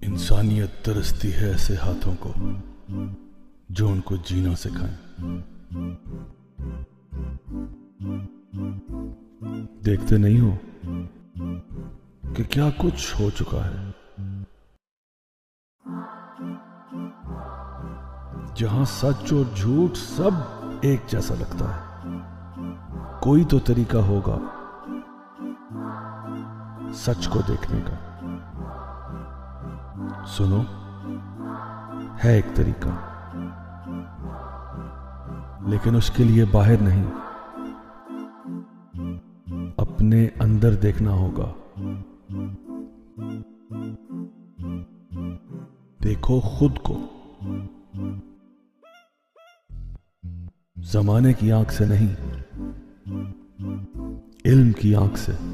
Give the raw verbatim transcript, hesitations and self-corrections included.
इंसानियत तरसती है ऐसे हाथों को जो उनको जीना सिखाएं। देखते नहीं हो कि क्या कुछ हो चुका है, जहां सच और झूठ सब एक जैसा लगता है। कोई तो तरीका होगा सच को देखने का। सुनो, है एक तरीका, लेकिन उसके लिए बाहर नहीं, अपने अंदर देखना होगा। देखो खुद को, जमाने की आंख से नहीं, इल्म की आंख से।